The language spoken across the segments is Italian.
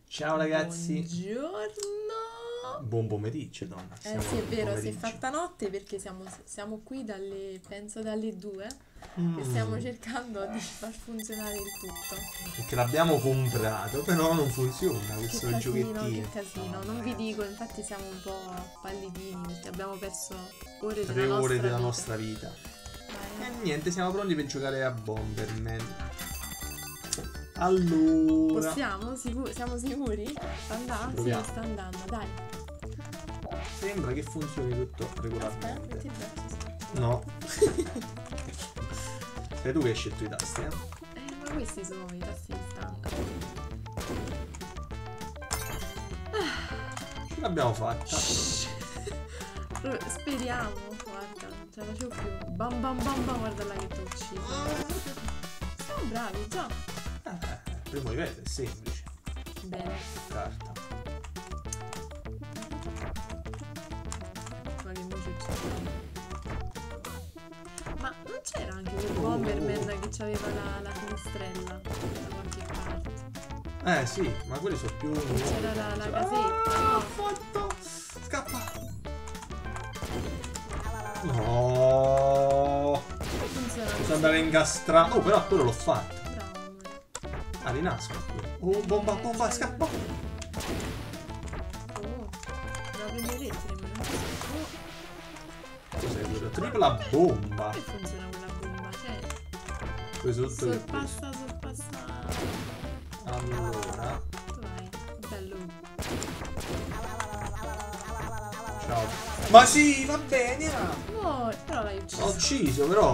Ciao ragazzi. Buongiorno. Buon pomeriggio, donna. Sì, è vero, si è fatta notte perché siamo qui penso dalle 2 e stiamo cercando di far funzionare il tutto. Perché l'abbiamo comprato, però non funziona questo giochettino. Che casino, non vi dico, infatti siamo un po' pallidini perché abbiamo perso ore 3 della ore nostra della vita. nostra vita. E niente, siamo pronti per giocare a Bomberman. Allora, Possiamo? Siamo sicuri? Sta andando? Sì, proviamo. sta andando, dai. Sembra che funzioni tutto Aspetta, regolarmente. metti il braccio. No. Sei tu che hai scelto i tasti, eh? Ma questi sono i tasti di standard. Ce l'abbiamo fatta. Speriamo, guarda, non ce la facevo più. Bam bam bam bam, guarda là che ti ho ucciso. Siamo bravi, già. Primo livello è semplice. Bene. Carta. Ma che voce c'è? Ma non c'era anche quel Bomberman che c'aveva la finestrella da qualche parte? Sì, ma quelli sono più. C'era la casetta, no? Fatto! Scappa! No! Funziona Posso così. andare a incastrare. Oh, però quello l'ho fatto. Bravo, amore. Ah, rinasco qui. Oh, bomba, bomba, scappa! Oh, devo prendere lettere, ma non so. Cos'è quello? Tripla bomba. Come funziona quella bomba? Cioè, Questo tutto che sorpassa. Allora. Vai, bello. Ciao. Ma sì, va bene! No, però l'hai ucciso. L'ho ucciso, però.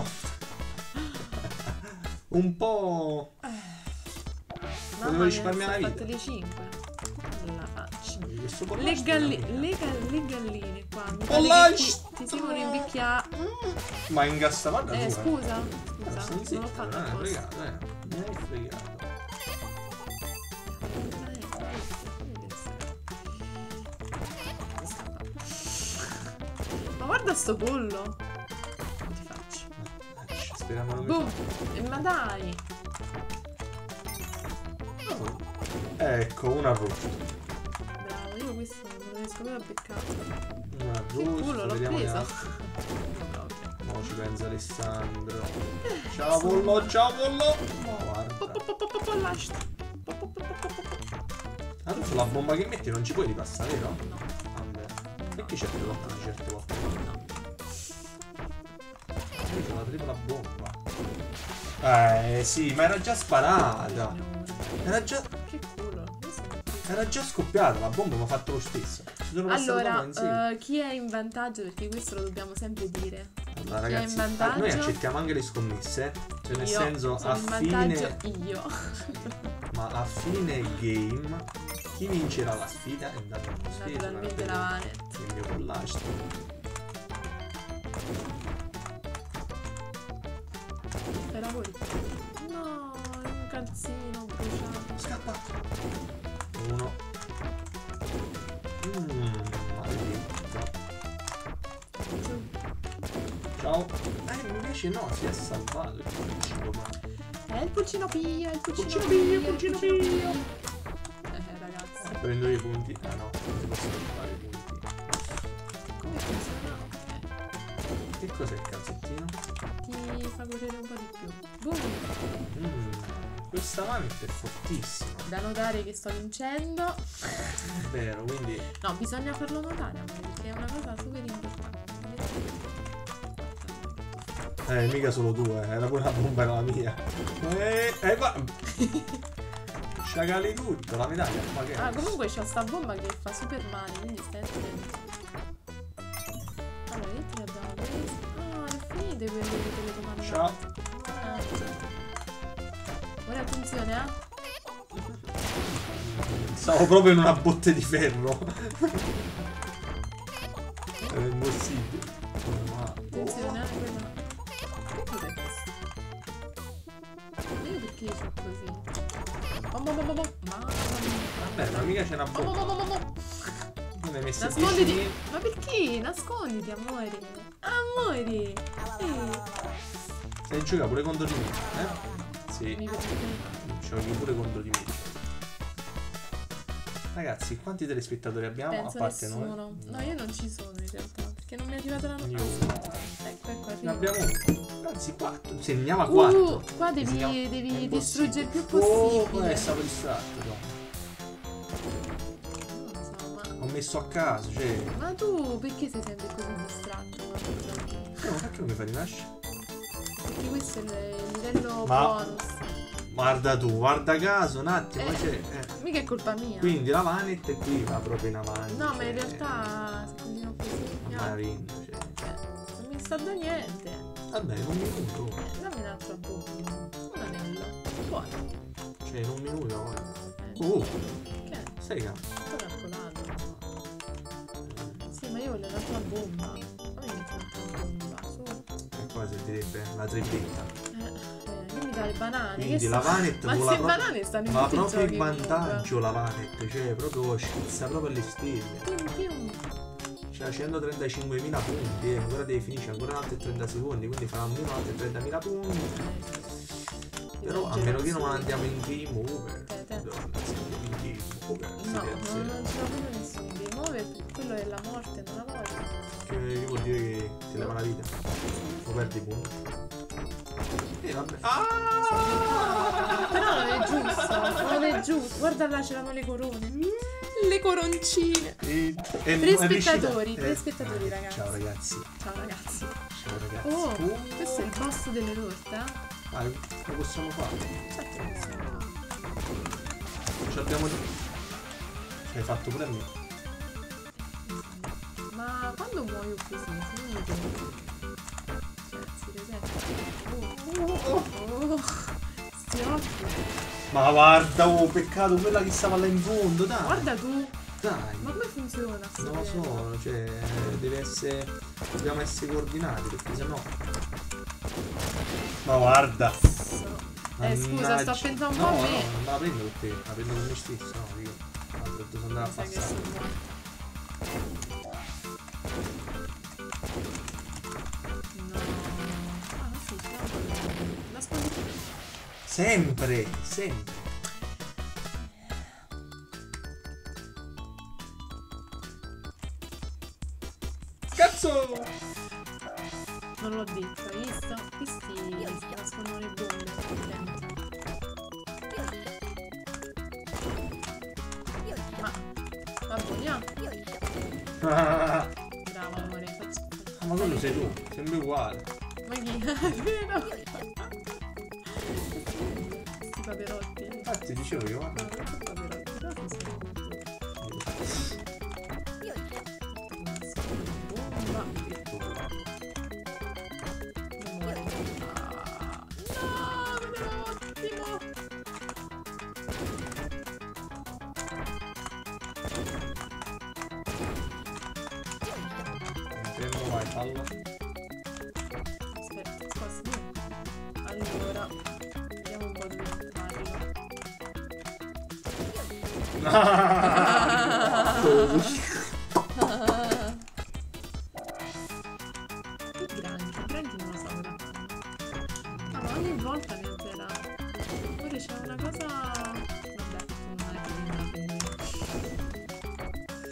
Un po'. Potevo risparmiare la vita. Ho fatto le 5. Non la faccio. Questo Le pollasto galline qua. Mi pare che Pollasto! ti si vogliono invecchiare. Ma ingastavata tu, Scusa. Sì, Non l'ho fatto non hai apposta. fregato, Mi hai fregato. Ma guarda sto pollo. Non ti faccio. Speriamo non Boom. Ma dai. Ecco, un arrosto. Bravo, io questo non lo riesco proprio a beccare. Un Che arrosto, culo, l'ho vediamo le preso. altre. No, proprio. Mo ci pensa Alessandro. Ciao pollo, ciao pollo. Guarda. Pollasto. Allora sulla bomba che metti non ci puoi ripassare, vero? No. Vabbè. Perché certe volte sì, certe volte no? No. Io c'ho la tripla bomba. Sì, ma era già sparata. Era già. Che culo. Io sono qui. Era già scoppiata la bomba, mi ha fatto lo stesso. Ci sono passato dopo insieme. Allora, chi è in vantaggio? Perché questo lo dobbiamo sempre dire. Allora, chi è in ragazzi, vantaggio? noi accettiamo anche le scommesse. Cioè, nel Io senso, sono a in fine. vantaggio io. Ma a fine game, chi vincerà la sfida è andato in sfida. Naturalmente la Vanet. Il mio collage. Fai lavori. No, è un calzino bruciato. Scappa. Uno. Maledetta. Ciao. Invece no, si è salvato il pulcino, ma. È il pulcino pio, è il pulcino Pulcino pio. Ragazzi. Prendo i punti. Ah no, non si possono fare i punti. Come funziona? Ok. Che cos'è il calzettino? Ti fa correre un po' di più. Boom. Questa manet è fortissima. Da notare che sto vincendo. È vero, quindi. No, bisogna farlo notare, amore, perché è una cosa super importante. Mica solo tu, era pure la bomba, era la mia. Qua. Sciagali tutto, la medaglia. Ma che Ah, comunque c'ho sta bomba che fa super male, quindi stai attento. Allora, io ti abbiamo preso. Ah, è finite quelle che te le comandate. Ciao. Ora funziona? Stavo proprio in una botte di ferro. È impossibile. Funziona quella. Che cos'è questo? Io perché c'ho così? Mamma mia. Vabbè, ma mica c'è una bomba. Non l'hai messa Nasconditi! vicini. Ma perché? Nasconditi, amore! Amore! Sei in gioca pure contro di me, Sì. Mi permette. Giochi pure contro di me. Ragazzi, quanti telespettatori abbiamo? Penso a parte nessuno. noi? No, io non ci sono in realtà. Perché non mi è arrivata la Io. notifica. Ecco, Ne arriva. abbiamo uno. Anzi, 4. Segnava 4. Qua devi È distruggere il più Oh, possibile. stavo distratto. No. Non lo so, ma... Ho messo a caso, cioè. Ma tu perché sei sempre così distratto? No, perché non mi fai rinascere? Perché questo è il livello Ma- bonus. Guarda tu, guarda caso, un attimo, c'è. Mica è colpa mia. Quindi la Vanet è qui, va proprio in avanti. No, ma in cioè, realtà se continuo così. Ma vinto, cioè. Non mi sta da niente. Vabbè, in un minuto. Dammi un altro buco. Un anello. Buono. Cioè, in un minuto, guarda. Che? Stai calmo. Sto calcolando. Sì, ma io voglio un'altra bomba. Ma mi metti un'altra bomba. Su. E poi servirebbe la tripetta. Io mi dai le banane. Quindi che la so- Vanet Ma con se banane stanno in ma tutti i proprio in giochi vantaggio la Vanet, cioè proprio schizza proprio alle stelle. Più. C'ha 135.000 punti, ancora devi finire, ancora altri 30 secondi, quindi farà almeno altri 30.000 punti. Però a meno che non andiamo in game over. Te. Madonna, se andiamo in game over. No, si non deve- ce l'ho proprio nessuno. Game over, quello è la morte, non la voglio. Che vuol dire che ti leva la vita? O perdi i punti? E vabbè. Ah! Però non è giusto, non è giusto. Guarda là, c'erano le corone. Le coroncine. Telespettatori, telespettatori, ragazzi. Ciao ragazzi. Ciao ragazzi. Ciao ragazzi. Oh, questo è il boss delle torte, eh? Vai, lo possiamo fare. Certo che sono. Ci abbiamo. L'hai fatto pure a me. Ma quando muoio così, se non mi tempo. Cioè, si resetta. Oh. Sti occhi. Ma guarda, oh, peccato quella che stava là in fondo, dai. Guarda tu. Dai. Ma come funziona sto Non lo livello? so, cioè, deve essere. Dobbiamo essere coordinati, perché sennò. Ma guarda. Scusa, Mannaggia. sto pensando un po' No, a me. no, non me la prendo con te, la prendo con me stesso, no, io. Altro devo andare a Sai che passare. sono buono. No. Ah, sì, nascondi. Sempre, sempre. Cazzo! Non l'ho detto, hai visto? Questi si nascondono le bombe. Ma va buoniamo. Ah, Bravo amore, faccio. ma quello sei tu, sembri uguale. Ma chi? È vero? Questi paperotti. Infatti dicevo io, guarda. No, non sono paperotti, però sono bomba. Non muore. No, non è ottimo. Fermo, vai, fallo. Aspetta, sposti. Allora, vediamo un po' dove entrarlo. Che granchi non lo so ora. Ah, ma ogni volta mi altera. Pure c'è una cosa. Vabbè, non è che mi la prendo io.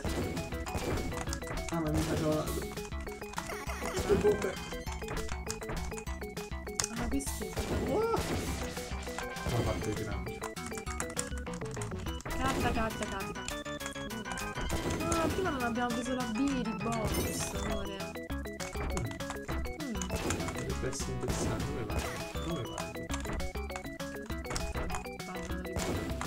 Ah, ma mi faceva. Queste bombe. Ah, questi. Non ho fatto i grandi. Capita. Ah, prima non abbiamo preso la B di bonus, amore. Dovrebbe essere interessante. Dove vai? Dove vai? Parlano le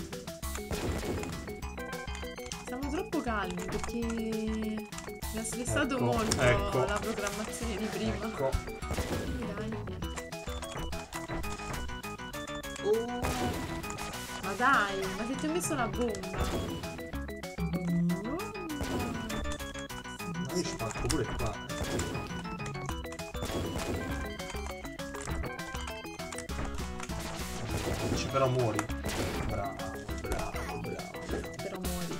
cose. Siamo troppo calmi perché mi ha stressato Ecco, molto ecco. la programmazione di prima. Ecco. Dai, niente. Oh. Ma dai, ma se ti ho messo la bomba. Ma io ci faccio pure qua. Dici però muori. Bravo. Però muori.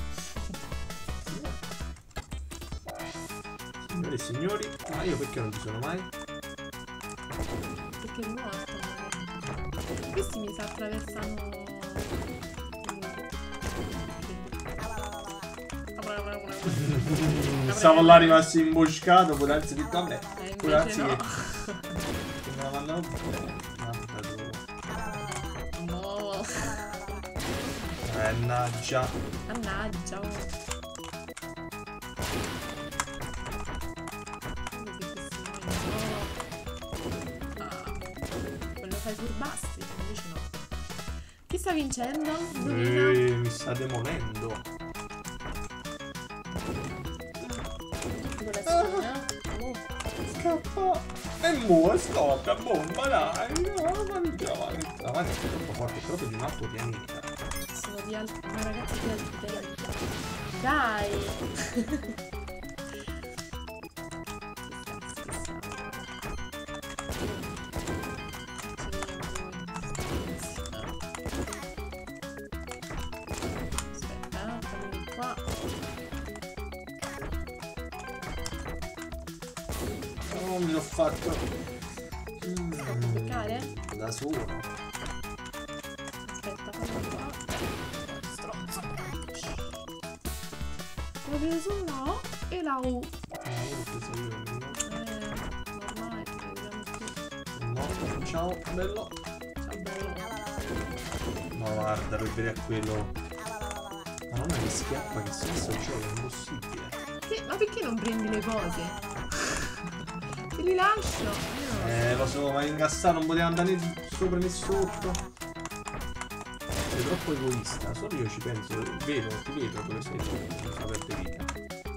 Signore e signori, ma io perché non ci sono mai? Perché è morto, magari. Questi mi sa attraversano. Stavo là rimasto imboscato, può darsi di vabbè. Può darsi no. che me la mandavo bene. No. Mannaggia. Mannaggia. Quello fai furbasti, invece no. Chi sta vincendo? Indovina. Mi sta demolendo. Scappa. E muore, scorda, bomba, dai. La mano è troppo forte, è proprio di un altro pianeta. Sono di una ragazza di altri tempi. Dai! Aspetta, fammi qua. Oh, mi l'ho fatto. Scappo peccare? Da solo. Aspetta, fammi qua. Stronzo. L'ho preso no e la U. L'ho preso io. Ormai ci vediamo più. No, ciao, bello. Ciao bello. Ma guarda, per vedere a quello. Ma non è che schiappa che stesso gioco, è impossibile. Ma perché non prendi le cose? Te li lascio. Lo so, ma ingassato non poteva andare né sopra né sotto. Sei troppo egoista, solo io ci penso, vedo, ti vedo dove sei tu, non fa perdere vita.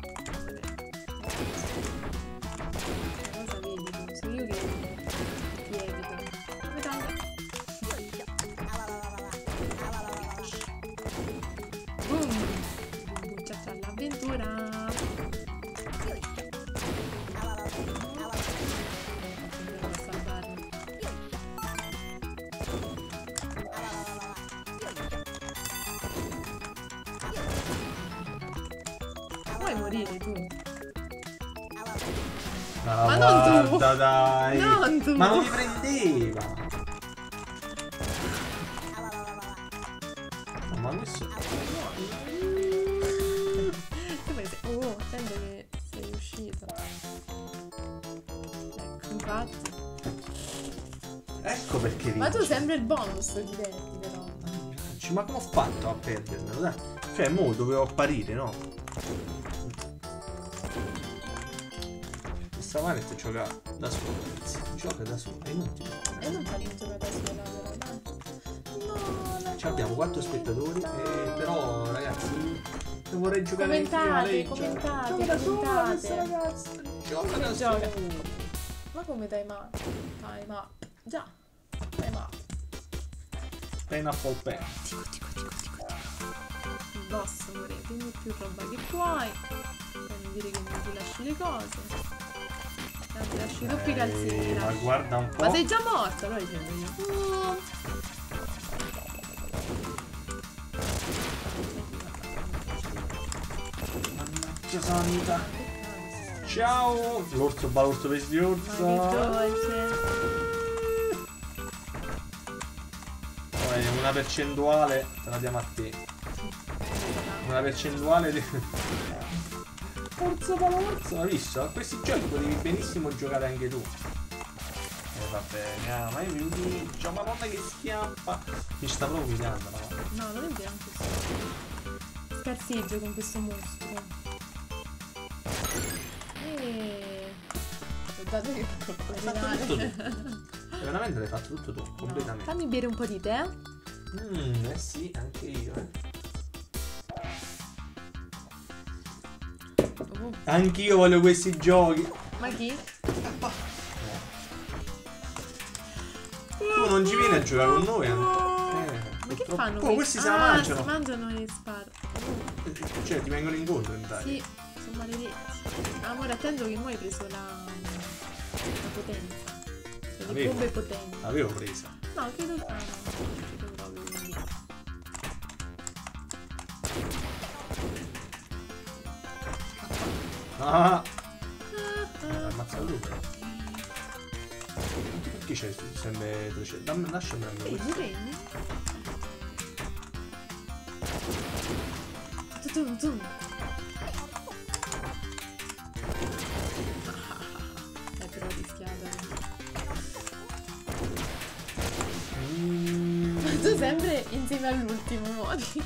Cosa vedi tu? Sono io che ti evito. Come taglia? Boom! Bucciaccia all'avventura! Vuoi morire tu? Ma non tu! guarda, dai! Non tu! Ma non mi prendeva! Ma questo... Oh, attendo che sei uscito. Ecco, infatti. Ecco perché Ma tu vince. sembra il bonus di Detti, però. Ma come ho fatto a perdermelo? Dai. Cioè, mo dovevo apparire, no? Questa manetta gioca da sola, ragazzi. Gioca da sola, è inutile. E non fai giocare da sola, però, dai. No, Ci abbiamo 4 spettatori, però ragazzi, io vorrei giocare Commentate, anch'io, lei commentate, gioca da sola commentate. questa ragazza. Gioca Come da gioca? sola. Ma come time up? Time up. Già. Time up. Pineapple pen. Il boss amore, prendi più roba che puoi. Per non dire che non ti lasci le cose. Ti lasci i doppi calzini. Ma guarda un po'. Ma sei già morto, allora dicendo io. Mannaggia santa. Ciao. L'orso va, l'orso per gli orso. Ma che dolce. Una percentuale te la diamo a te. Una percentuale di... Forza palazzo, hai visto? A questi giochi potevi benissimo giocare anche tu. Va bene, ma io mi utilizzo, ma non è che schiappa. Mi sta proprio umiliando, no? No, non è vero anche questo. Scarseggio con questo mostro. Guardate che Hai fatto tutto tu. Veramente l'hai fatto tutto tu, completamente. Fammi bere un po' di tè. Eh sì, anche io, Anch'io voglio questi giochi. Ma chi? Tu non ci vieni a giocare con noi, Ma che fanno? Oh, questi se la mangiano. Si mangiano e sparano. Cioè, ti vengono incontro in Italia. Sì, sono maledetti. Amore, attendo che mo hai preso la potenza. Le bombe potenti. L'avevo presa. No, credo che credo proprio quindi. Ah! Ammazza lui. Perché c'è sempre 300? Lasciami a me. Prendi, prendi. Tum tum. sempre insieme all'ultimo, Mori.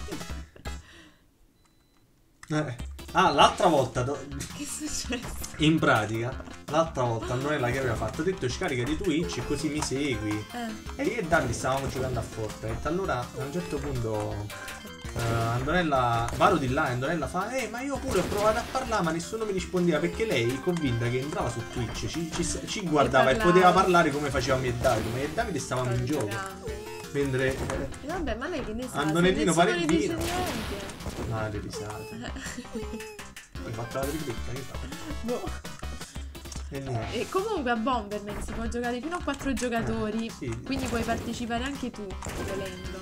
Ah, l'altra volta Che è successo? in pratica, l'altra volta Antonella che aveva fatto, ha detto scarica di Twitch così mi segui. E io e Danny stavamo giocando a Fortnite. Allora a un certo punto Antonella, vado di là e Antonella fa ma io pure ho provato a parlare ma nessuno mi rispondeva, perché lei convinta che entrava su Twitch, ci guardava e poteva parlare come facevamo io e Davide. Ma io e Davide stavamo in gioco. Mentre vabbè, ma lei che ne sa? Antonellino Se nessuno Valentino. ne dice niente. ma le risate. Hai fatto la tripletta, che fa? Boh. E niente. E comunque a Bomberman si può giocare fino a 4 giocatori, sì. quindi puoi partecipare anche tu, volendo.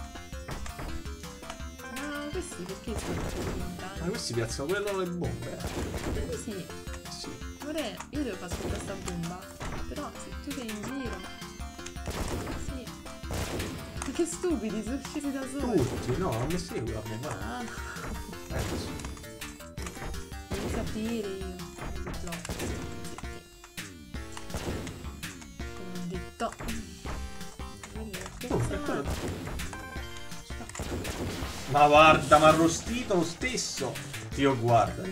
Ma questi perché sono Ma questi piazzano quello le bombe. Sì. Sì. Ora io devo far ascoltare sta bomba. Però se tu sei in giro. Sì. Ma che stupidi, sono usciti da soli. Tutti, no, non mi segui la bomba. Ah, Sì. devi sapere io. No. Come ho detto. Ma guarda, mi ha arrostito lo stesso. Io guarda.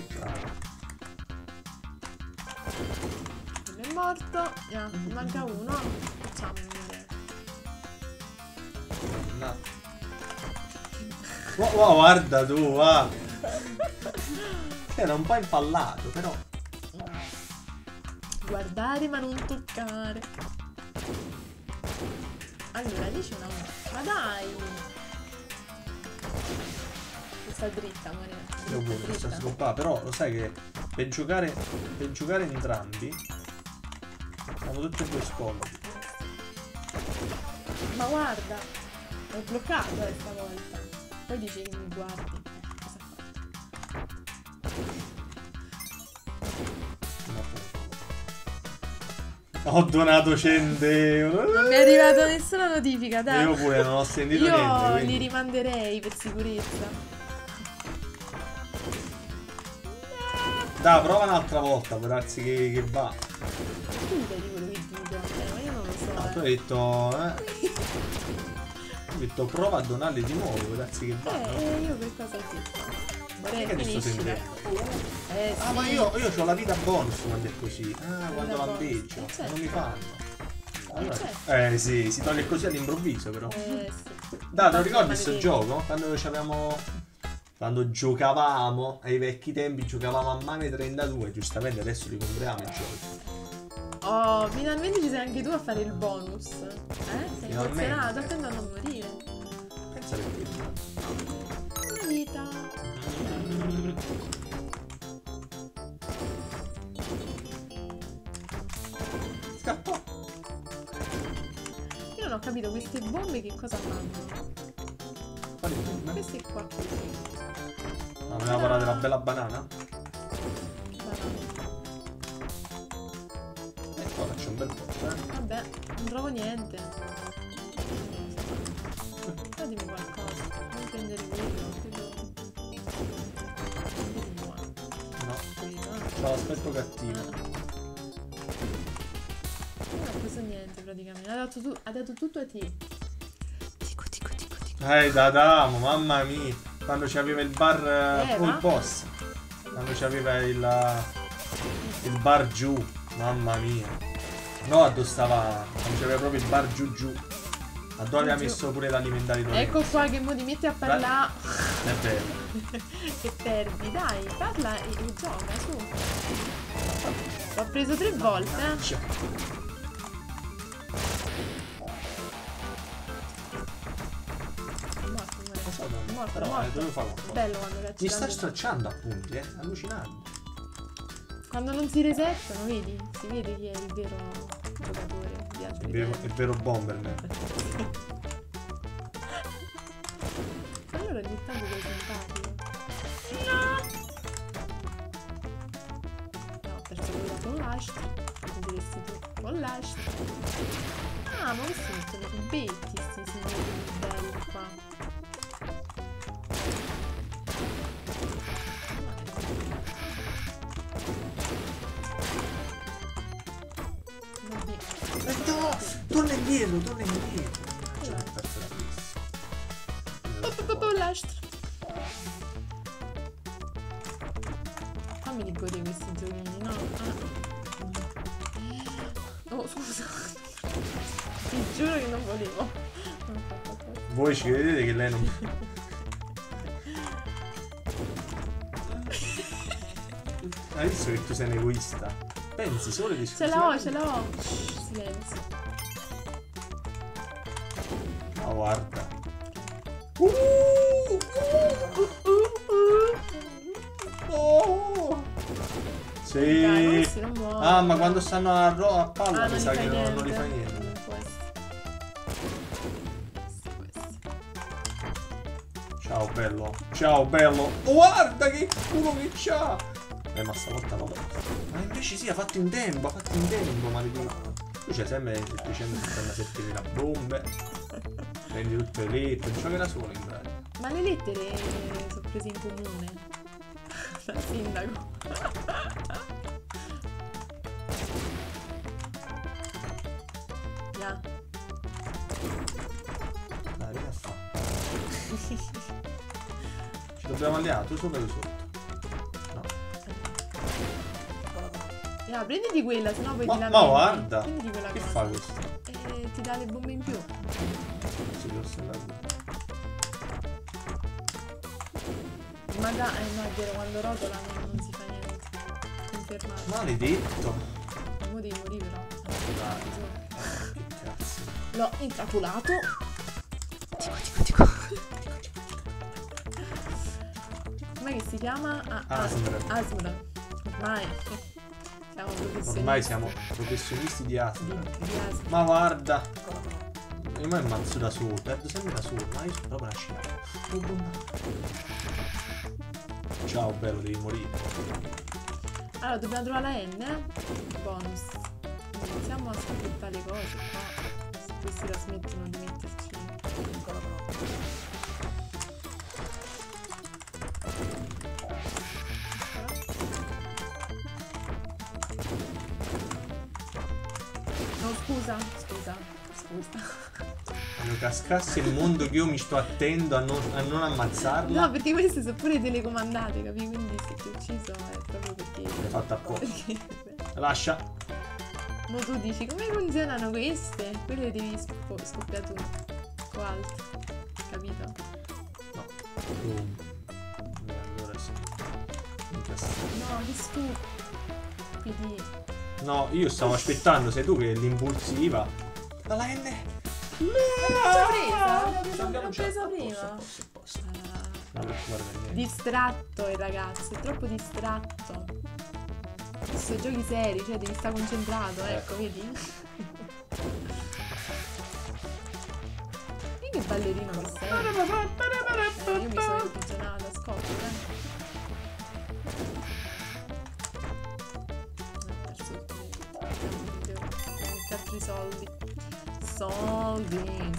Quello è morto. Ne manca uno. Facciamo vedere. No. Wow, guarda tu, va. Era un po' impallato, però. Guardare ma non toccare. Allora, dice una. Ma dai! Questa dritta, Maria. Io pure, questa scoppata, però lo sai che per giocare entrambi siamo tutti e due scomodi. Ma guarda, ho bloccato stavolta. Poi dici che mi guardi. Cosa ha fatto? Ho donato 100 euro. Non mi è arrivata nessuna notifica, dai. Io pure non ho sentito Io niente. Quindi. li rimanderei per sicurezza. Dai, prova un'altra volta, può darsi che va. Tu vedi quello che dico, ma io non lo so. Tu hai detto, Ho detto prova a donarli di nuovo, può darsi che va. Io che cosa ho detto? Vorrei Che adesso finiscila. sentire? Sì. Ma io ho la vita bonus quando è così. Quando bonus. vanteggio. Certo. Non mi fanno. Allora, certo. sì, si toglie così all'improvviso però. Sì. Dai, te lo ricordi questo gioco? Quando giocavamo ai vecchi tempi, giocavamo a Mane 32, giustamente adesso li compriamo i giochi. Oh, finalmente ci sei anche tu a fare il bonus. Sei emozionato, attendendo a morire. Pensa perché. Una vita. Scappò. Io non ho capito queste bombe che cosa fanno. Quali bombe? Queste qua così. Ma aveva parlato della bella banana? Ecco, faccio un bel po', Vabbè, non trovo niente. Dimmi qualcosa. Non prendere quello, credo. No, Quello. c'ho l'aspetto cattivo. Non ho preso niente praticamente. Ha dato tutto a te. Tico. Dadamo, mamma mia. Quando c'aveva il bar il boss. Quando c'aveva il bar giù. Mamma mia. No, a dove stava. Quando c'aveva proprio il bar giù. A dove aveva messo pure l'alimentare. Ecco qua che mo ti metti a parlare. È vero. E perdi, dai, parla e gioca su. L'ho preso 3 volte, Morto. Dovevo fare qualcosa. Bello quando cacci. Mi sta stracciando appunti, allucinante. Quando non si resettano, vedi? Si vede chi è il vero giocatore. Mi piace Il vero Bomberman. Allora ogni tanto sei simpatico. No, ho perso quella con l'astro. Come diresti tu? Con l'astro. Ah, ma questi mettono i cubetti, sti signori belli qua. No, torna indietro. Cioè, ho perso la pista. Fammi godere questi giochini, no? Oh, scusa. Ti giuro che non volevo. Voi ci credete che lei non... Hai visto che tu sei un egoista? Pensi solo di Ce l'ho, ce l'ho. Silenzio. Ma guarda. Oh. Sì. Dai, questi non muoiono. Ah, ma quando stanno a palla mi non sa li che fai non li fa niente. niente. Non può essere. Questi. Ciao bello. Ciao bello. Oh, guarda che culo che c'ha. Ma stavolta no. Ma invece sì, ha fatto in tempo, maledetto. Tu c'hai sempre semplicemente stanno a seppellire la bombe. Prendi tutte le lettere, non gioca da solo in pratica. Ma le lettere sono prese in comune. Dal sindaco. Yeah. Dai, che fa? Ci dobbiamo alliare, tu sopra e io sotto. No. Yeah, prenditi quella, sennò poi ti la Ma guarda! Prenditi quella Che cosa. fa questo? E ti dà le bombe in più. Si deve osservare. Ma no, è vero, quando rotola non si fa niente. Confermato. Maledetto! Mo devi morire però. Dai. Che cazzo. L'ho intrappolato. Tico. Com'è che si chiama? Asmr. Asmr. Ormai siamo professionisti. Ormai siamo professionisti di Asmr. Di Asmr. Ma guarda! Io mi ammazzo da solo, perdo sempre da solo, ma io sono proprio una scena. Ciao bello, devi morire. Allora, dobbiamo trovare la N. Bonus. Iniziamo a sfruttare le cose qua. Se questi la smettono di metterci. No, scusa. Quando cascasse il mondo che io mi sto attendo a non ammazzarla. No, perché queste sono pure telecomandate, capi? Quindi se ti ho ucciso è proprio perché... L'hai fatta apposta. Perché... Lascia. Ma tu dici, come funzionano queste? Quelle devi scoppiare tu. O altro. Capito? No. Allora sì. No, che stupidi. No, io stavo aspettando, sei tu che l'impulsiva. Ma la N. L'ho presa prima. Distratto il ragazzo, è troppo distratto. Questo giochi seri, cioè devi stare concentrato, ecco, vedi? E che ballerino che sei? Io mi sono imprigionata, scopri, ho perso il devo mettere altri soldi. Soldi.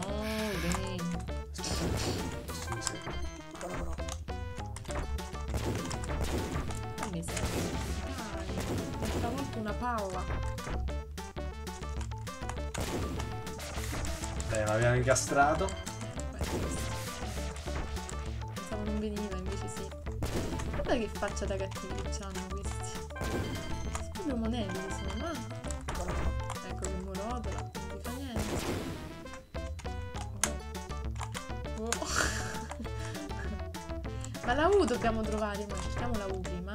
Mi serve. Dai, questa volta una palla. Ma abbiamo incastrato. Pensavo non veniva, invece sì. Guarda che faccia da cattivi che hanno questi. Sono proprio monelli, sono, ecco che morotola, non ti fa niente. Oh. Ma la U dobbiamo trovare, ma cerchiamo la U prima.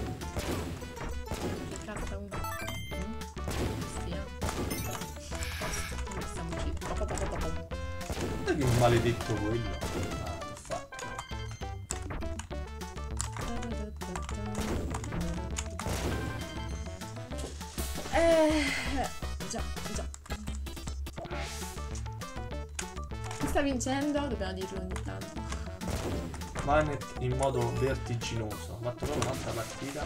Che cazzo U? Stia. Basta, non stiamo usciti. Guarda che maledetto quello. Ah, che fatto. Già. Chi sta vincendo? Dobbiamo dirlo ogni tanto. Manet in modo vertiginoso. Ho fatto proprio un'altra partita.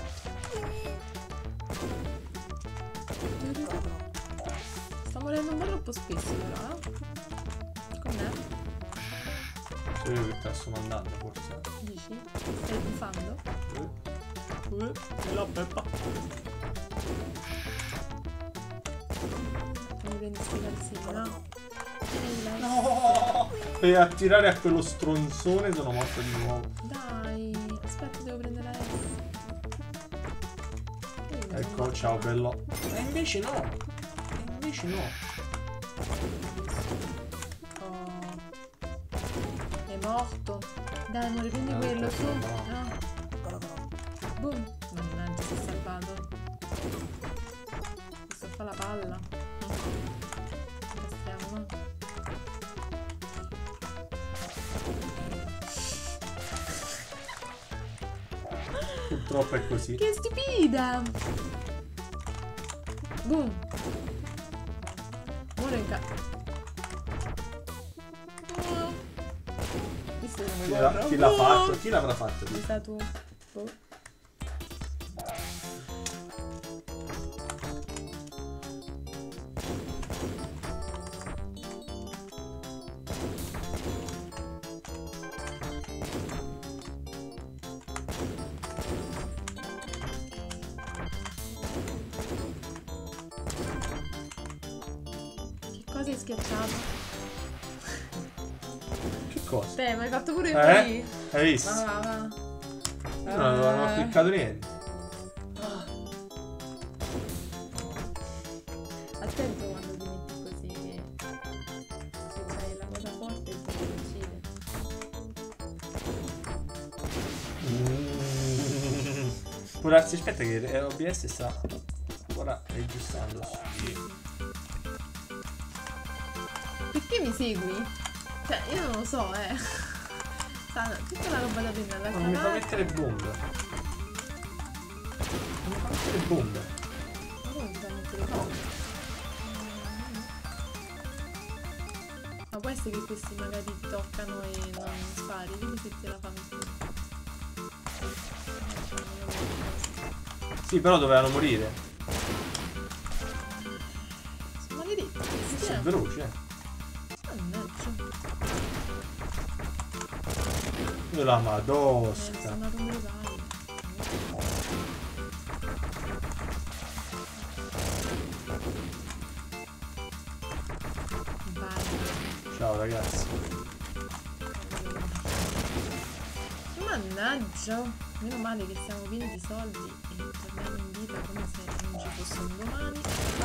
Sto morendo un po' troppo spesso però, com'è? So io che te la sto mandando forse. Dici? Stai buffando? La peppa. Mi prendi sti calzini, no? No! Per attirare a quello stronzone sono morto di nuovo. Dai, aspetta, devo prendere la S. Ecco, ciao bello. E invece no. E invece no. Oh. È morto. Dai, amore, prendi quello, su. No. Boom. Mannaggia, si è salvato. Questo fa la palla. Castriamo, no? Purtroppo è così. Che stupida! Boom! Muore in Visto come corro? Chi l'ha fatto? Chi l'avrà fatto? Chissà tu. Boh. Cosa hai schiacciato? Che cosa? Te, ma hai fatto pure così? Hai visto? Va. Io non ho cliccato niente. Attento quando ti metti così che se c'hai la cosa forte ti uccide. Curarsi, aspetta che OBS sta ora registrando. Perché mi segui? Cioè, io non lo so, Sta tutta la roba da prendere alla Non mi fa mettere bombe. Non mi fa mettere bombe. Ma come ti fa mettere bombe? Ma può essere che questi magari ti toccano e non spari? Vedi se te la fa mettere. Sì, però dovevano morire. Sono maledetti questi, Sei veloce, Mannaggia. La madosca. Sono andato un palle. Ciao ragazzi. Mannaggia. Meno male che siamo pieni di soldi e torniamo in vita come se non ci fosse un domani.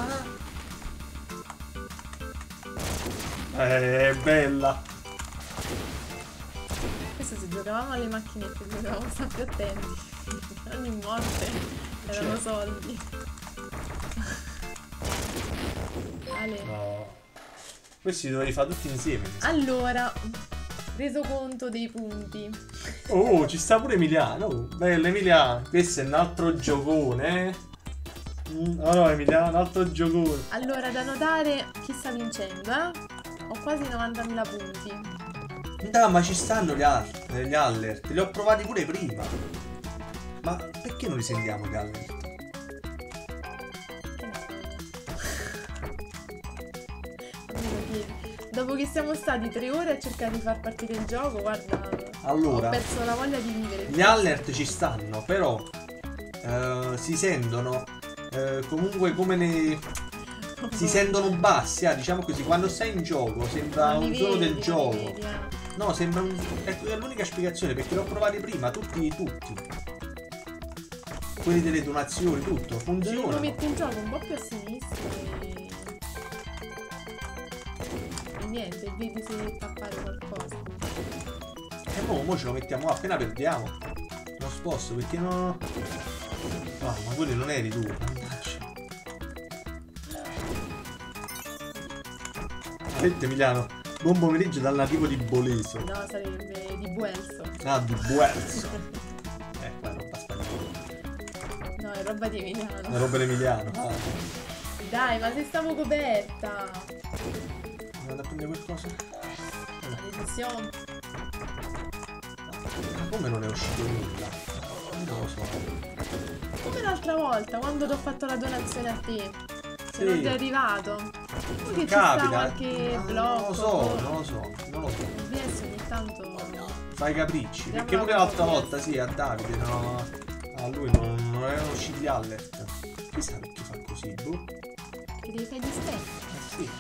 È bella. Questo se giocavamo alle macchinette dovevamo stare più attenti. Ogni morte erano soldi. Ale. No. Questi li dovevi fare tutti insieme. Allora, reso conto dei punti. Oh, ci sta pure Emiliano. Bello Emiliano. Questo è un altro giocone, Oh no, Emiliano, un altro giocone. Allora, da notare chi sta vincendo, Ho quasi 90.000 punti. No, ma ci stanno gli alert. Li ho provati pure prima. Ma perché non li sentiamo gli alert? Dopo che siamo stati 3 ore a cercare di far partire il gioco, guarda, Allora, ho perso la voglia di vivere. gli alert ci stanno, però si sentono comunque come si sentono bassi, diciamo così. Quando stai in gioco sembra un suono del gioco. Vedi, No, sembra è l'unica spiegazione, perché l'ho provati prima, tutti. Quelli delle donazioni, tutto, funziona. Lo metti in gioco un po' più a sinistra e niente, vedi se tappare qualcosa. E mo ce lo mettiamo appena perdiamo. Non sposto perché no. No, ma quelli non eri tu. Mannaggia. Senti Emiliano, buon pomeriggio dal nativo di Boleso. No, sarebbe di Buelso. Ah, di Buelso. Qua è roba spagnola. No, è roba di Emiliano. È roba d'Emiliano. Dai, ma se stavo coperta. Vado a prendere qualcosa. Maledizione. Ma come non è uscito nulla? Non lo so. Come l'altra volta, quando ti ho fatto la donazione a te. Se Sì. non ti è arrivato. Che ci sta Capita. qualche blocco. Non lo so. OBS ogni tanto. Fai capricci. Diamo Perché la pure l'altra colpa. volta, sì, a Davide, no. A lui non erano usciti gli alert. Chissà perché fa così, boh. Che devi fare gli step. Sì.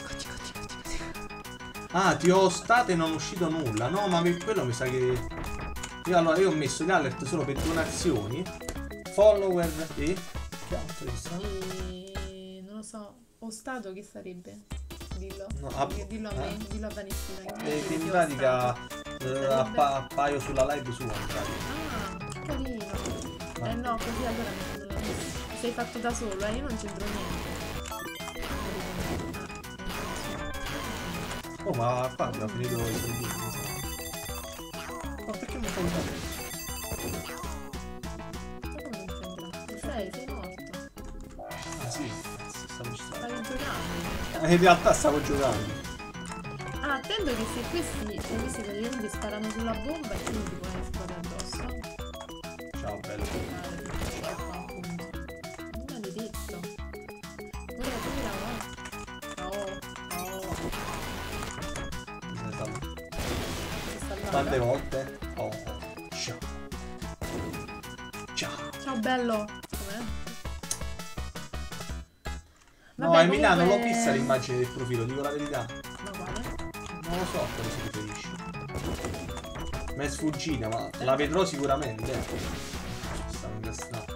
Ah, ti ho stato e non è uscito nulla. No, ma per quello mi sa che. Io ho messo gli alert solo per donazioni, follower e. Che che altro ci sta? E non lo so, Ostato che sarebbe? Dillo. No, Dillo a me, dillo a Valentina. che in pratica appaio sulla live sua in pratica. Ah, che carino. No, così allora non l'ho visto. Sei fatto da solo, io non c'entro niente. Oh, ma qua abbiamo finito i soldini. Ma perché mi fai fare? Ma come non c'entra? Sei morto. Ah sì, stavo Stavi giocando. in realtà stavo giocando. Ah, attendo che se questi praticamente sparano sulla bomba e quindi ti puoi esplodere addosso. Ciao bello. Maledetto. Ora tira, va. Oh. Mi sei salvato. Si sta là. Quante volte? Oh, ciao. Ciao. Ciao bello. Com'è? No, Vabbè, Emiliano, comunque- l'ho vista l'immagine del profilo, dico la verità. Ma quale? Non lo so a cosa si riferisce. Mi è sfuggita, ma la vedrò sicuramente. Stavo incastrato.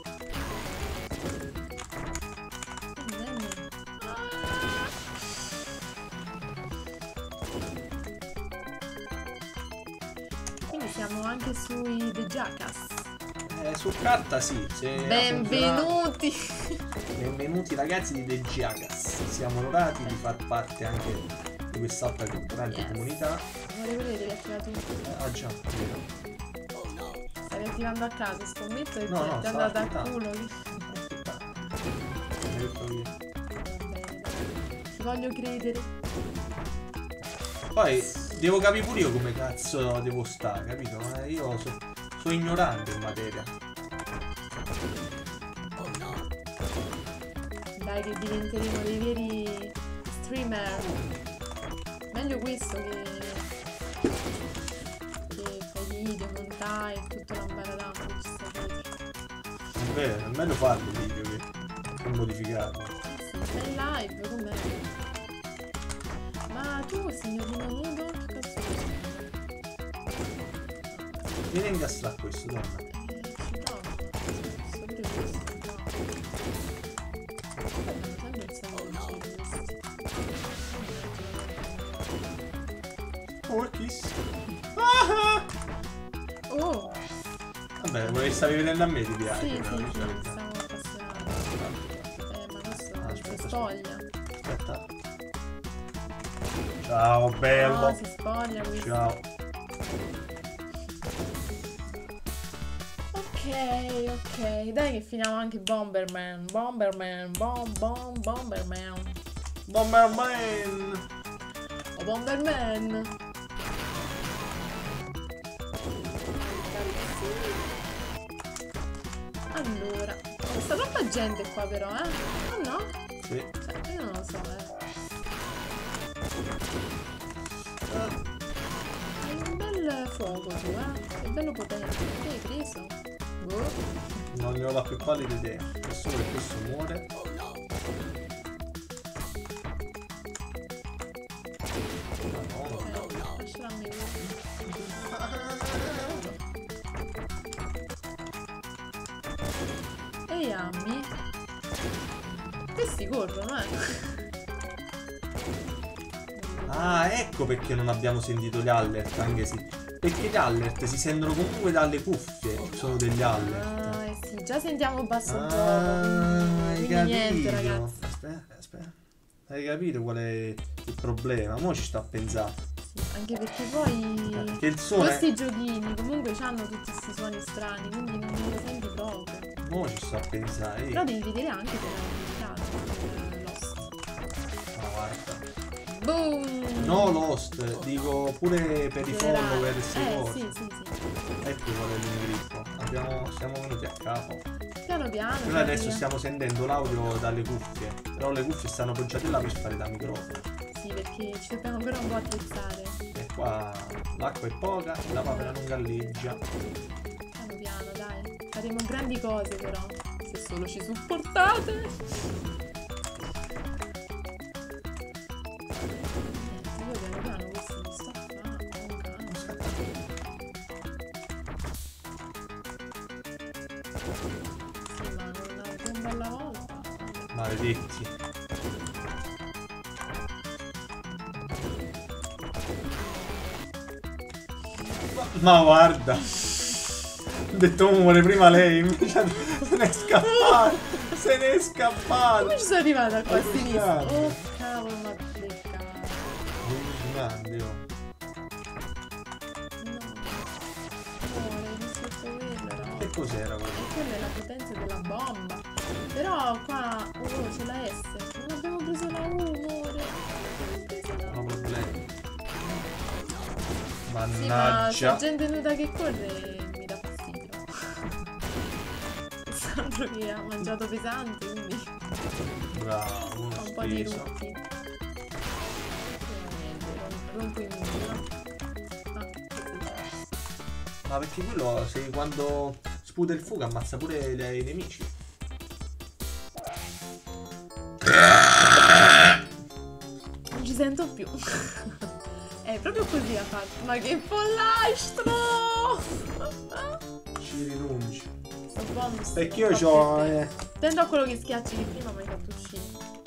Quindi siamo anche sui The Jackass. Su carta sì. Se ha Benvenuti! funzionato- Benvenuti ragazzi di The Jackass. Siamo onorati di far parte anche di quest'altra importante Yes. comunità. Amore, quello devi attivare tu. Ah già, vero. Stavi attivando a caso, scommetto che No, no, ti è stavo andata a aspettando. culo. Mi hai detto io. Ti voglio credere. Poi devo capire pure io come cazzo devo stare, capito? Io sono ignorante in materia. Dai che diventeremo dei veri streamer. Meglio questo che fai video, montai e tutto l'ambaradam che ci sta dietro. Beh, è meglio farlo il video che modificarlo. Sì, sei in live, com'è? Ma tu, signorino nudo, che cazzo vuoi? Vieni a incastrare questo, donna. Ci provo. Posso pure questo, no. Sempre il sangue questo. Oh, kiss. Oh! Vabbè, vorrei stavi vedendo a me, ti piace? Sì, però, sì, dici sì, la verità. stavo appassionato. Ma questo si Aspetta, spoglia. Aspetta. Ciao, bello. No, si spoglia questo. Ciao. Ok, dai che finiamo anche Bomberman. Bomberman. Bomberman. Oh, Bomberman. Allora, sta troppa gente qua però, eh? Oh no? Sì. Cioè, io non lo so, Hai un bel fuoco tu, È bello potente. Che hai preso? Boh. Non ne ho la più pallida idea. Nessuno che questo muore. Lasciala a me. Ehi, Ammi. Questi corrono, Ah, ecco perché non abbiamo sentito gli alert, anche sì. Perché gli alert si sentono comunque dalle cuffie. Sono degli alert. Ah, sì, già sentiamo basso Ah, gioco. hai Quindi niente, capito? ragazzi. Aspetta. Hai capito qual è il problema? Mo' ci sto a pensare. Sì, anche perché poi Che il suono questi giochini comunque hanno tutti questi suoni strani, quindi non lo senti proprio. Mo' ci sto a pensare. Però devi vedere anche per la puntata Lost. No, guarda. Boom! No Lost, dico pure per i follower e queste cose. Sì. Ecco qual è l'indirizzo. Siamo venuti a capo. Piano piano. Noi adesso stiamo sentendo l'audio dalle cuffie. Però le cuffie stanno appoggiate là per fare da microfono. Sì, perché ci dobbiamo ancora un po' attrezzare. E qua l'acqua è poca e la papera non galleggia. Piano piano, dai. Faremo grandi cose però. Se solo ci supportate. Io piano piano questo mi sto Sì, ma non cosa alla volta. Maledetti. Ma guarda. Ho detto muore prima lei, invece se ne è scappato. Se ne è scappato. Come ci sono arrivata qua a Allucinante. sinistra? Oh cavolo, ma becca. Allucinante, oh. No, l'hai visto quello, no? Che cos'era quello? E quella è la potenza della bomba. Però qua, c'è la S. Non abbiamo preso la U, amore. Non ho problemi. Sì, ma Mannaggia. c'è gente nuda che corre mi dà fastidio. Sandro che ha mangiato pesante, quindi Bravo, uno fa un po' di steso. rutti. Rompo i muri, no? Ma perché quello se quando sputa il fuoco ammazza pure i nemici. Non ci sento più. È proprio così ha fatto. Ma che pollastro! Ci rinunci. Sto bonus. Perché io c'ho. Tendo a quello che schiacci di prima, ma hai fatto uscire.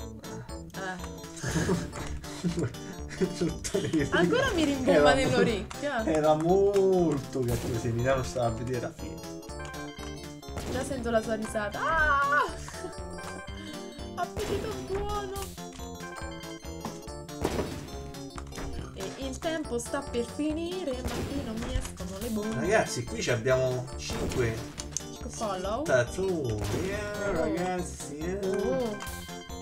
Ancora mi rimbomba nell'orecchio. Era molto cattivo. Se Emiliano stava a vedere la fine. Già sento la sua risata. Ah! Appetito buono. E il tempo sta per finire, ma qui non mi escono le bombe. Ragazzi, qui ci abbiamo 5 Chico follow. tattoo. Yeah, ragazzi. Oh.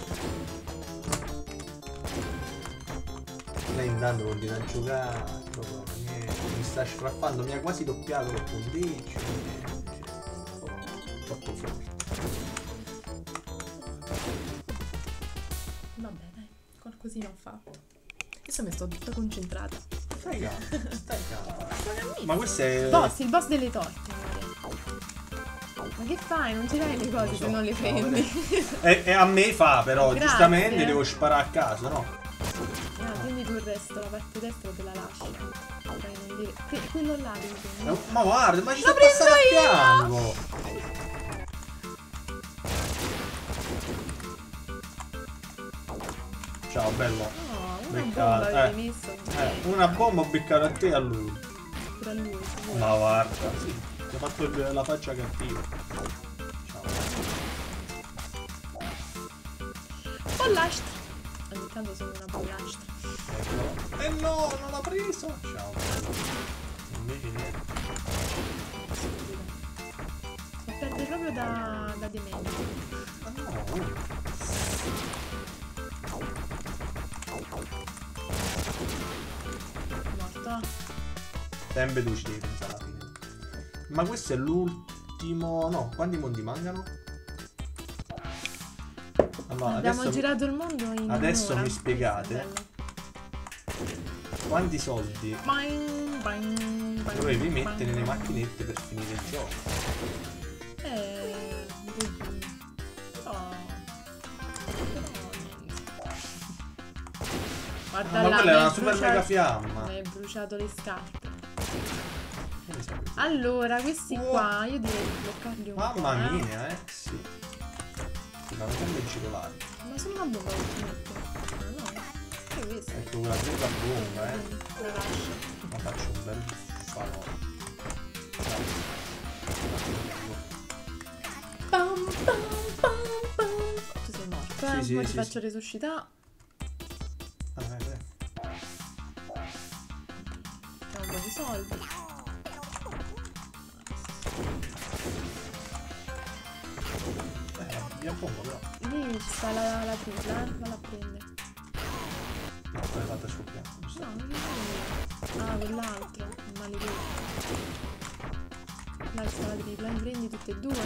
Lei intanto continua a giocare. Proprio, niente, mi sta sfraffando. Mi ha quasi doppiato lo punteggio. Troppo forte. Vabbè, dai, qualcosina ho fatto. Adesso mi sto tutta concentrata. Stai calmo, stai calmo. Sono Ma questo è. Boss, il boss delle torte. Ma che fai? Non ci dai le cose se non le prendi. E a me fa però, Grazie. giustamente devo sparare a caso, no? Quindi tu il resto, la parte destra te la lasci. Non dire... Quello là devi prendere. Ma guarda, ma ci Lo sto passando a prendo io! fianco! Ciao, bello. No, una Beccato, bomba avevi messo. Una bomba ho beccato a te e a lui. Pure a lui. sicuro. Ma guarda, sì, ti ha fatto la faccia cattiva. Ciao. Pollastra. Ogni tanto sono una pollastra. Eccolo. Eh no, non l'ha preso! Ciao, bello. Invece niente. Si perde proprio da demente. Ma no, Morto. sempre tu ci devi pensare alla fine. Ma questo è l'ultimo. No, quanti mondi mancano? Allora, Abbiamo adesso, girato il mondo in adesso un'ora. mi spiegate. Bello. quanti soldi Boing, boing, boing, dovevi boing. mettere nelle macchinette per finire il gioco. Oh. Ah, Guarda ma là, quella era mi una hai super bruciato- mega fiamma. mi hai bruciato le scarpe. Che ne sai? Allora, questi Oh. qua io direi di bloccarli un po'. Mamma mia, sì. Si fanno sempre girolare. Ma sono una bomba che ti metto. No, che è questo? Ecco quella prima bomba, La lascio. Ma faccio un bel falò. Pam, pam, pam, pam. Tu sei morto, Sì, sì, Poi ti sì, faccio sì. resuscitare. Dai. C'è un po' di soldi. Via bomba però. Lì ci sta la tripla, valla a prendere. No, l'hai fatta scoppiare. giusto? No, non è vero. Ah, quell'altro, il maledetto. Là ci sta la tripla, li prendi tutte e due.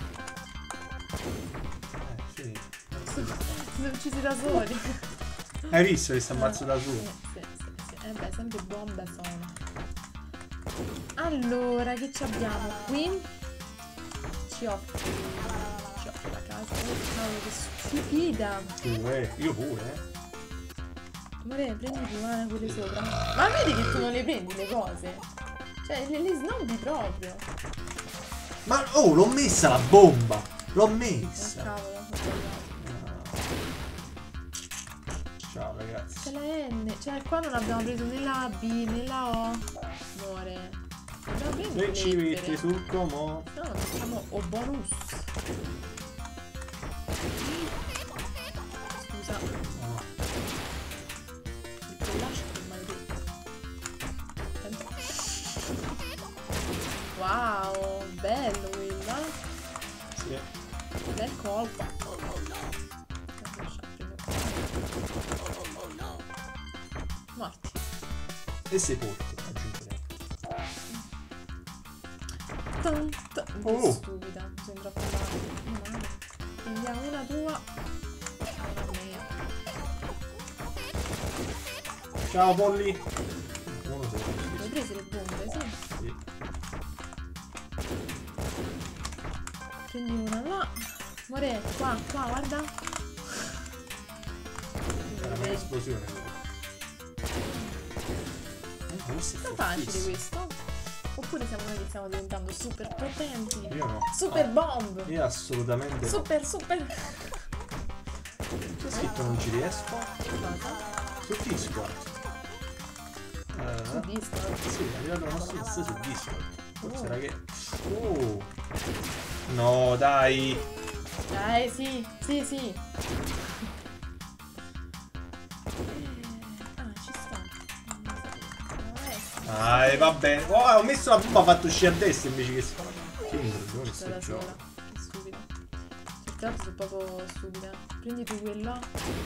Sì. Si sono uccisi da soli. Hai visto che si ammazza da Sì. solo? Beh, sempre bombe sono. Allora, che ci abbiamo qui? Ci offre la casa. Cavolo, che stupida. Io pure, Amore, prendi pure sopra. Ma vedi che tu non le prendi le cose? Cioè, le snobbi proprio. Ma oh, l'ho messa la bomba! L'ho Oh, messa. cavolo, ho sbagliato. Ciao ragazzi. C'è la N, cioè qua non abbiamo preso né la B né la O. Amore. Abbiamo preso Se le ci metti lettere. sul como. No, facciamo O bonus. Scusa, No. il lascio maledetto. Attento. Wow, bello quella. Sì. Bel colpo. Morti. E sepolti, aggiungerei. Oh. Stupida, mi sembra quella. Prendiamo una tua. Una mia. Ciao Polly. Non lo so. Hai preso le bombe, sì. Sì. Prendi una là. Amore, qua, guarda. Era un'esplosione. Questo È facile questo. Oppure siamo noi che stiamo diventando super potenti. Io no. Super bomb. Io assolutamente no. Super. C'è scritto non ci riesco. Cosa? Su Discord. Su Discord. Sì, è arrivato una nostra su Discord. Forse Oh. era che. Oh. No, dai. Sì. Ci sta. Dai, va bene. Oh, ho messo la bomba, ha fatto uscire a destra invece che. Che impressione Sto da sto sola. gioco. Che stupido. Cercato sono proprio stupida. Prendi tu quello.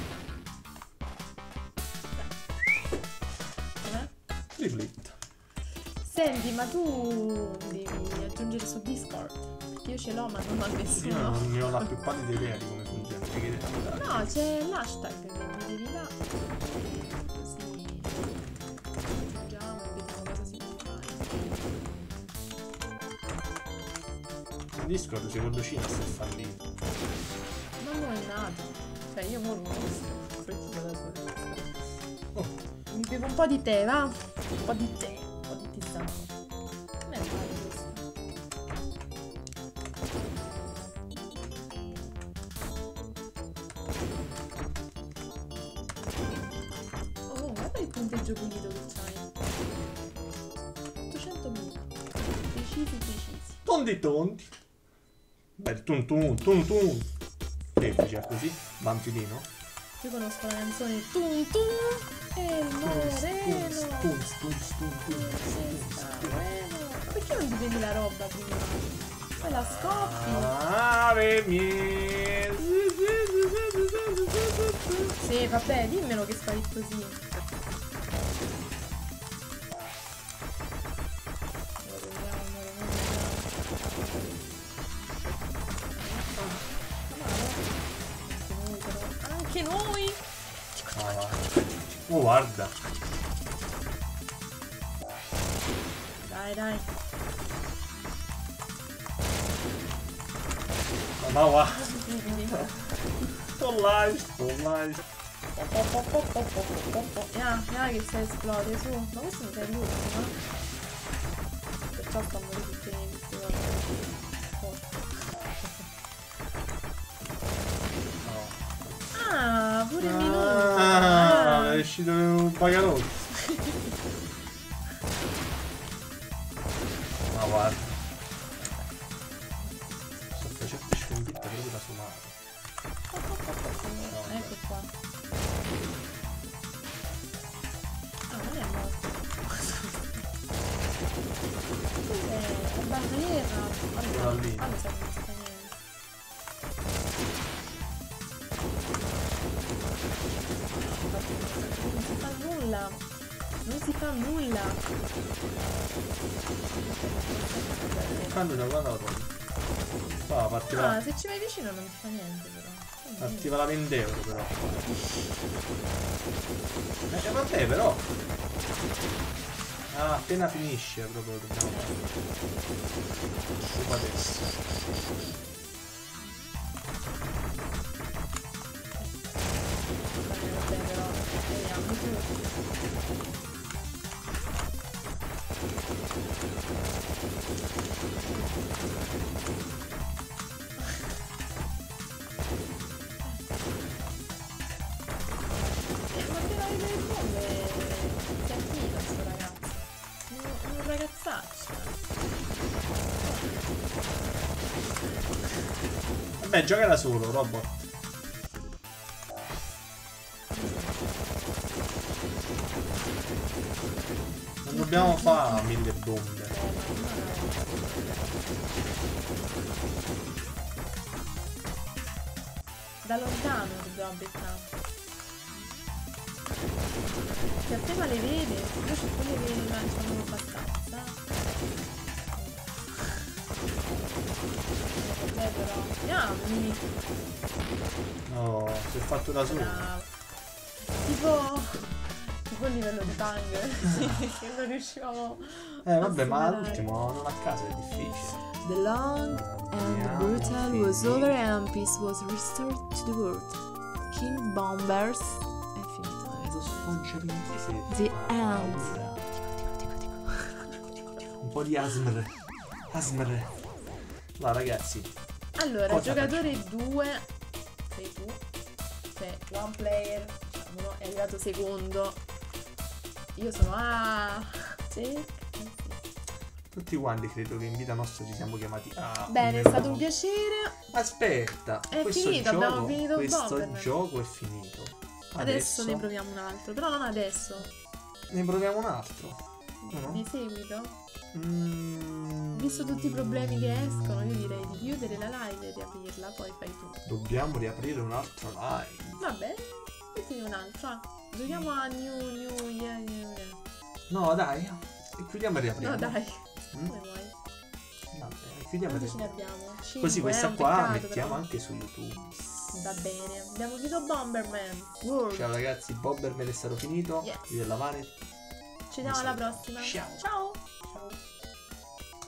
Rifletta. Senti, ma tu devi aggiungere su Discord. Perché io ce l'ho, ma non ho Io nessuno. non ne ho la più pallida idea di come funziona. No, c'è l'hashtag che mi devi là. Così aggiungiamo e vediamo cosa si può fare. In Discord secondo Cina sta fallito. Ma non è nato. Cioè io mo non lo so. Oh, Mi bevo un po' di tè, va? Un po' di tè, un po' di tisana. Non è male questo. Oh, guarda il punteggio pulito che c'hai. 800.000. Precisi. tondi. Beh, tun. Che faceva così? Banfilino? Io conosco la canzone Tum e il moreno. Ma perché non ti prendi la roba prima? Poi la scoppi. Ave mie. Sì, vabbè, dimmelo che spari così. Anche noi. Oh, guarda. Dai. Ma va. Sto live. Ya che si esplode su. Ma questo mi sei l'ultimo, no? Perciò sto morendo tutte le queste Ah, pure il minuto. Ah, è uscito un pagarotto. Ma guarda. Sto facendo sconfitta proprio da suonare. Ecco qua. Ah, non è morto. È bandiera. Quella lì. Ah, mi sa che non si fa niente. Non si fa nulla. Non si fa nulla. Quando da quando la togli? Qua partiva, Ah, se ci vai vicino non ti fa niente però. partiva la 20 euro però. Vabbè però. Ah, appena finisce proprio lo dobbiamo fare. Scusa adesso. Vabbè però. Vediamo tu. Vabbè, gioca da solo, robot. Non dobbiamo fare 1000 bombe. Da lontano dobbiamo beccare. Se a te ma le vede, io c'ho quelle che lanciano abbastanza. Però. Andiamo. No, si è fatto da solo. Bravo. Tipo il livello di Pang. Che non riuscivamo. Vabbè, ma superare. l'ultimo non a caso è difficile. The long and brutal was over and peace was restored to the world. King Bombers è finito. Lo sfoggio di The end. Un po' di ASMR. ASMR. No, ragazzi. Allora, Cosa giocatore 2 sei tu. Sei one player. Uno è arrivato secondo. Io sono sì. Tutti quanti credo che in vita nostra ci siamo chiamati Bene, è stato un piacere. Aspetta, È questo finito, gioco, abbiamo finito questo Bomberman. gioco è finito. Adesso ne proviamo un altro. Però non adesso. ne proviamo un altro. No? Di seguito. Visto tutti i problemi che escono, io direi di chiudere la live e riaprirla, poi fai tu. Dobbiamo riaprire un altro live. Vabbè, mettine un altro. Giochiamo a new yeah. No, dai. E chiudiamo e riapriamo. No, dai. Mm? Come vuoi? Vabbè, chiudiamo e Quanti ce ne riapriamo. abbiamo? 5, Così questa un qua peccato, mettiamo però. anche su YouTube. Va bene. Abbiamo finito Bomberman World. Ciao ragazzi, Bomberman è stato finito. Yes. Io e la Vane. Ci vediamo alla prossima. Ciao. Ciao.